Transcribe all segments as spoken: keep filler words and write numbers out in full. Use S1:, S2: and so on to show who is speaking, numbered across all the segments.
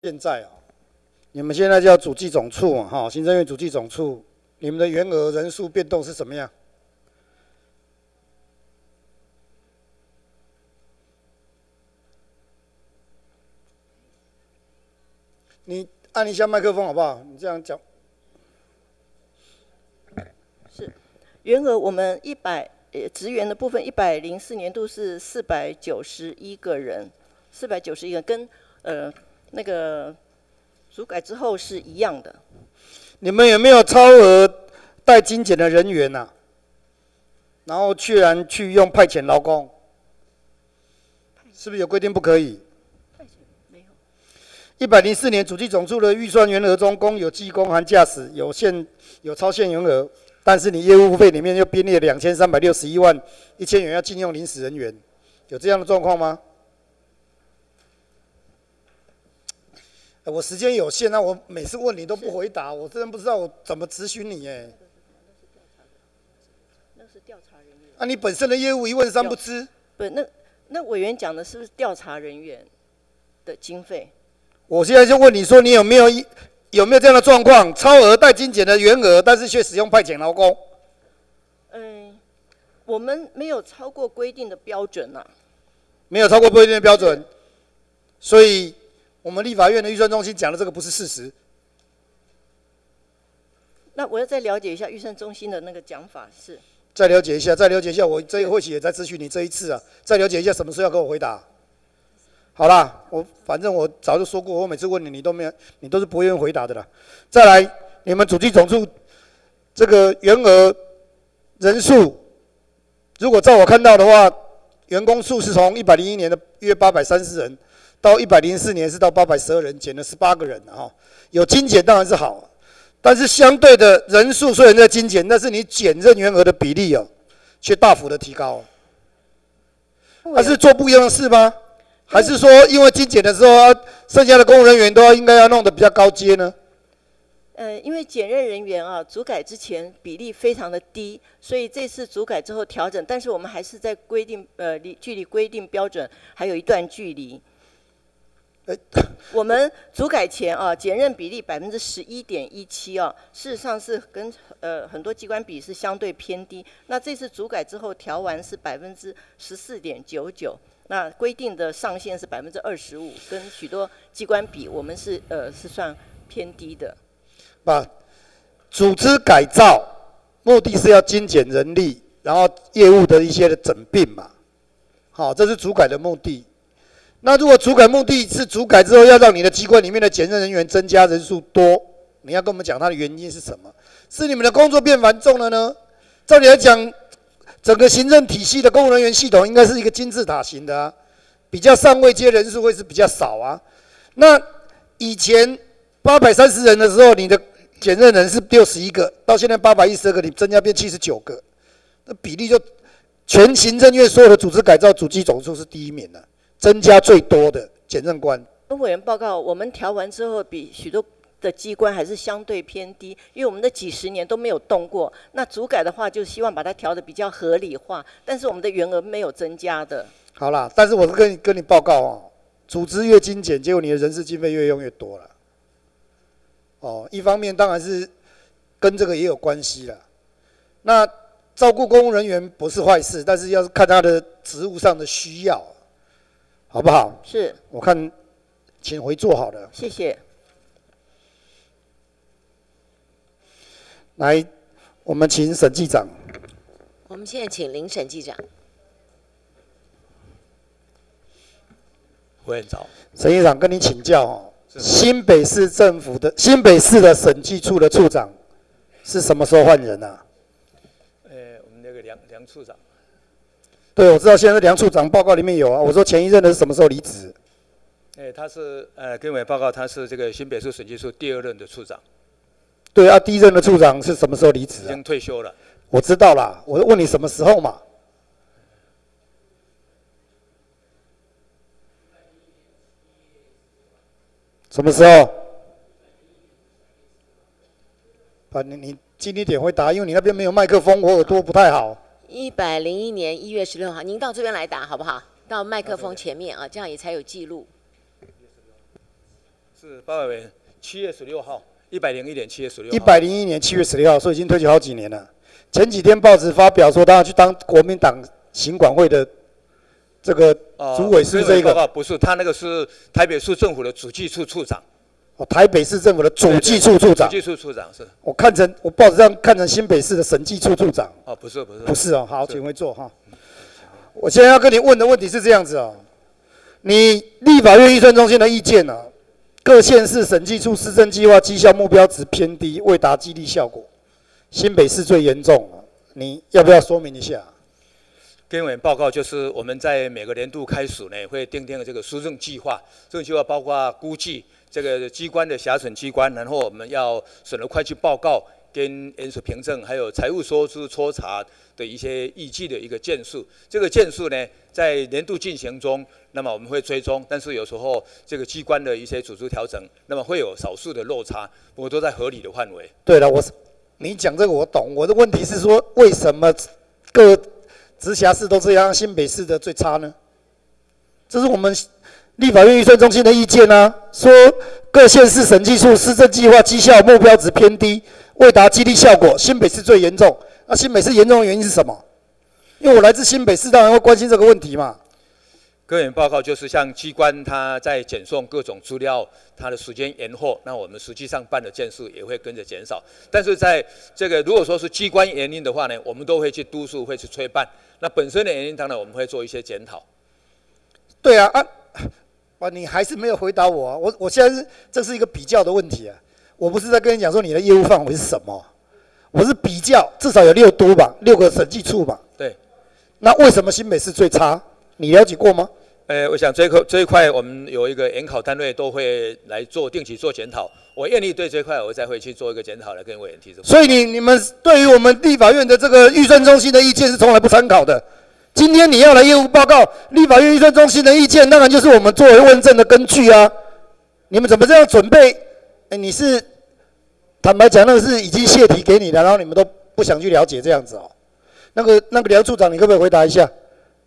S1: 现在啊，你们现在叫主计总处嘛，哈，行政院主计总处，你们的员额人数变动是怎么样？你按一下麦克风好不好？你这样讲。
S2: 是，员额我们一百呃职员的部分，一百零四年度是四百九十一个人，四百九十一个跟呃那个组改之后是一样的。
S1: 你们有没有超额带精简的人员呐、啊？然后居然去用派遣劳工，是不是有规定不可以？一百零四年主计总处的预算员额中，共有技工含驾驶有限有超限员额，但是你业务费里面又编列两千三百六十一万一千元要禁用临时人员，有这样的状况吗？我时间有限啊，我每次问你都不回答，我真的不知道我怎么咨询你哎。
S2: 那是调查人员。
S1: 啊，你本身的业务一问三不知。
S2: 不，那那委员讲的是不是调查人员的经费？
S1: 我现在就问你说，你有没有有没有这样的状况？超额带精简的员额，但是却使用派遣劳工？
S2: 嗯，我们没有超过规定的标准啊。
S1: 没有超过规定的标准，所以我们立法院的预算中心讲的这个不是事实。
S2: 那我要再了解一下预算中心的那个讲法是。
S1: 再了解一下，再了解一下，我这或许也在咨询你这一次啊。再了解一下，什么时候要给我回答？好啦，我反正我早就说过，我每次问你，你都没有，你都是不愿意回答的啦。再来，你们主计总处这个员额人数，如果照我看到的话，员工数是从一百零一年的约八百三十人，到一百零四年是到八百十二人，减了十八个人啊。有精简当然是好，但是相对的人数虽然在精简，但是你减任员额的比例哦，却大幅的提高。那是做不一样的事吗？还是说，因为精简的时候，剩下的公务人员都要应该要弄得比较高阶呢？
S2: 呃，因为检任人员啊，组改之前比例非常的低，所以这次组改之后调整，但是我们还是在规定呃离距离规定标准还有一段距离。
S1: 欸、
S2: 我们组改前啊，检任比例百分之十一点一七啊，事实上是跟呃很多机关比是相对偏低。那这次组改之后调完是百分之十四点九九。那规定的上限是百分之二十五，跟许多机关比，我们是呃是算偏低的。
S1: 把组织改造目的是要精简人力，然后业务的一些的整并嘛，好，这是组改的目的。那如果组改目的是组改之后要让你的机关里面的检任人员增加人数多，你要跟我们讲它的原因是什么？是你们的工作变繁重了呢？照理来讲，整个行政体系的公务人员系统应该是一个金字塔型的啊，比较上位阶人数会是比较少啊。那以前八百三十人的时候，你的检任人是六十一个，到现在八百一十二个，你增加变七十九个，那比例就全行政院所有的组织改造主计总数是第一名了，增加最多的检任官。
S2: 跟委员报告，我们调完之后，比许多的机关还是相对偏低，因为我们的几十年都没有动过。那组改的话，就希望把它调得比较合理化，但是我们的员额没有增加的。
S1: 好啦，但是我是跟你跟你报告哦，组织越精简，结果你的人事经费越用越多了。哦，一方面当然是跟这个也有关系啦。那照顾公务人员不是坏事，但是要是看他的职务上的需要，好不好？
S2: 是。
S1: 我看，请回座好了。
S2: 谢谢。
S1: 来，我们请审计长。
S3: 我们现在请林审计长。
S4: 委员早。
S1: 审计长跟你请教哦，新北市政府的新北市的审计处的处长是什么时候换人啊？
S4: 呃，我们那个梁梁处长。
S1: 对，我知道现在是梁处长报告里面有啊。我说前一任的是什么时候离职？
S4: 哎，他是呃，跟委员报告，他是这个新北市审计处第二任的处长。
S1: 对啊，第一任的处长是什么时候离职、啊？
S4: 已经退休了。
S1: 我知道啦，我问你什么时候嘛？什么时候？啊，你你近一点回答，因为你那边没有麦克风，我耳朵不太好。
S3: 一百零一年一月十六号，您到这边来答好不好？到麦克风前面啊，这样也才有记录。
S4: 是报告委员，七月十六号，一百零一年七月十六号。
S1: 一百零一年七月十六号，所以已经退休好几年了。前几天报纸发表说，他要去当国民党行管会的这个主委，是这个？
S4: 报告不是，他那个是台北市政府的主计处处长。
S1: 哦，台北市政府的主计处处长。
S4: 主计处处长是。
S1: 我看成我报纸上看成新北市的审计处处长。
S4: 哦，不是不是。
S1: 不是哦，好，请回座哈。我现在要跟你问的问题是这样子哦，你立法院预算中心的意见呢、啊？各县市审计处施政计划绩效目标值偏低，未达激励效果。新北市最严重，你要不要说明一下？
S4: 跟委员报告，就是我们在每个年度开始呢，会订定这个施政计划。这个计划包括估计这个机关的辖审机关，然后我们要审核会计报告、跟研审凭证，还有财务收支抽查的一些预计的一个件数。这个件数呢，在年度进行中，那么我们会追踪，但是有时候这个机关的一些组织调整，那么会有少数的落差，不过都在合理的范围。
S1: 对了，我你讲这个我懂，我的问题是说，为什么各直辖市都这样，新北市的最差呢？这是我们立法院预算中心的意见啊，说各县市审计处施政计划绩效目标值偏低，未达激励效果，新北市最严重。那新北市严重的原因是什么？因为我来自新北市，当然会关心这个问题嘛。
S4: 个人报告就是像机关它在检送各种资料，它的时间延后，那我们实际上办的件数也会跟着减少。但是在这个如果说是机关原因的话呢，我们都会去督促，会去催办。那本身的原因，当然我们会做一些检讨。
S1: 对啊，啊，啊，你还是没有回答我啊！我我现在是这是一个比较的问题啊，我不是在跟你讲说你的业务范围是什么，我是比较，至少有六都吧，六个审计处吧。
S4: 对。
S1: 那为什么新北市最差？你了解过吗？
S4: 呃，我想这一块这一块，我们有一个研考单位都会来做定期做检讨。我愿意对这一块，我再会去做一个检讨，来跟委员提出。
S1: 所以你你们对于我们立法院的这个预算中心的意见是从来不参考的。今天你要来业务报告，立法院预算中心的意见，当然就是我们作为问政的根据啊。你们怎么这样准备？哎，你是坦白讲，那个是已经泄题给你的，然后你们都不想去了解这样子哦。那个那个梁处长，你可不可以回答一下？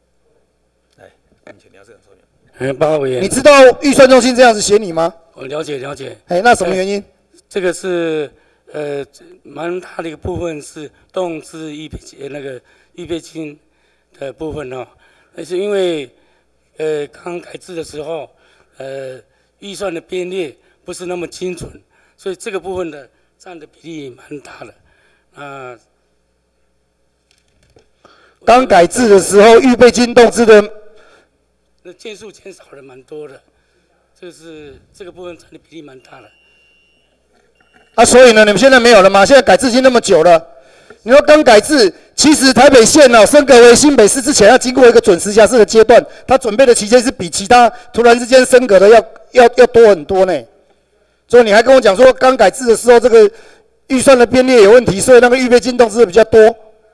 S4: 请梁处长说明。
S5: 嗯，报告委员，
S1: 你知道预算中心这样子写你吗？
S5: 我了解了解。
S1: 哎，那什么原因？
S5: 这个是呃蛮大的一个部分是动资预备呃那个预备金的部分哦，那是因为呃刚改制的时候，呃预算的编列不是那么精准，所以这个部分的占的比例蛮大的。啊、
S1: 刚改制的时候，预备金动资的
S5: 那件数减少了蛮多的，这是这个部分占的比例蛮大的。
S1: 啊，所以呢，你们现在没有了吗？现在改制已经那么久了，你说刚改制，其实台北县哦升格为新北市之前，要经过一个准直辖市的阶段，它准备的期间是比其他突然之间升格的要要要多很多呢。所以你还跟我讲说，刚改制的时候这个预算的编列有问题，所以那个预备金动资比较多。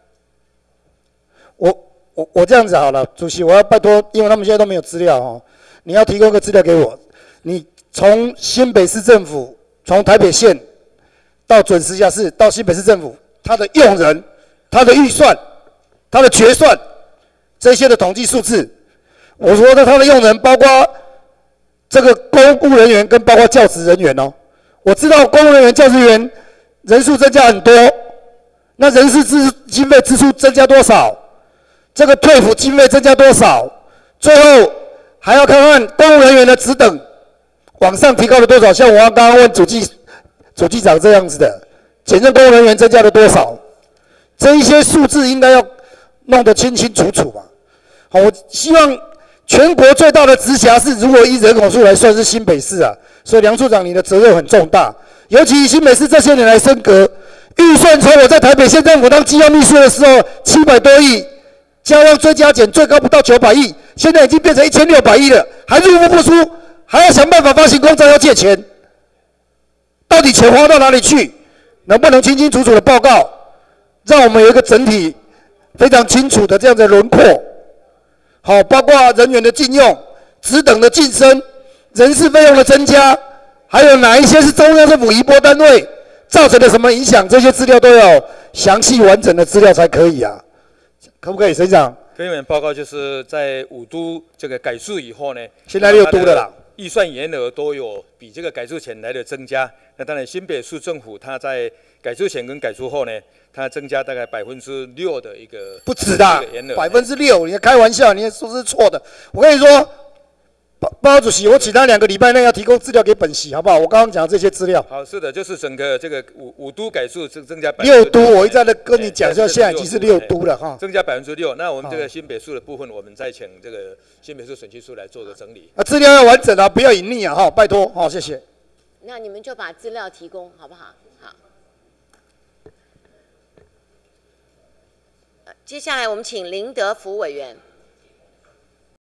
S1: 我我我这样子好了，主席，我要拜托，因为他们现在都没有资料哦，你要提供个资料给我。你从新北市政府，从台北县到准直辖市，到新北市政府，它的用人、它的预算、它的决算这些的统计数字，我说的它的用人包括这个公务人员跟包括教职人员哦。我知道公务人员、教职人员人数增加很多，那人事支经费支出增加多少？这个退抚经费增加多少？最后还要看看公务人员的职等往上提高了多少？像我刚刚问主计主计长这样子的，检政公务人员增加了多少？这一些数字应该要弄得清清楚楚嘛。好，我希望全国最大的直辖市，如果以人口数来算是新北市啊，所以梁处长你的责任很重大，尤其新北市这些年来升格，预算从我在台北县政府当机要秘书的时候七百多亿。加上追加减最高不到九百亿，现在已经变成一千六百亿了，还入不敷出，还要想办法发行公债要借钱，到底钱花到哪里去？能不能清清楚楚的报告，让我们有一个整体非常清楚的这样的轮廓？好，包括人员的禁用、职等的晋升、人事费用的增加，还有哪一些是中央政府移拨单位造成的什么影响？这些资料都要详细完整的资料才可以啊。可不可以，省长？
S4: 跟委员报告就是在五都这个改制以后呢，
S1: 现在六都了啦。
S4: 预算员额都有比这个改筑前来的增加。那当然，新北市政府它在改筑前跟改筑后呢，它增加大概百分之六的一个
S1: 不止的，百分之六，你开玩笑，你的数字是错的。我跟你说，报报告主席，我请他两个礼拜内要提供资料给本席，好不好？我刚刚讲这些资料。
S4: 好，是的，就是整个这个五五都改筑增增加
S1: 六都，我一再的跟你讲，说现在已经是六都了哈，
S4: 增加百分之六。那我们这个新北市的部分，我们再请这个新北市审计处来做个整理。
S1: 啊，资料要完整啊，不要隐匿啊，哈，拜托，好，谢谢。
S3: 那你们就把资料提供，好不好？好。呃接下来我们请林德福委员。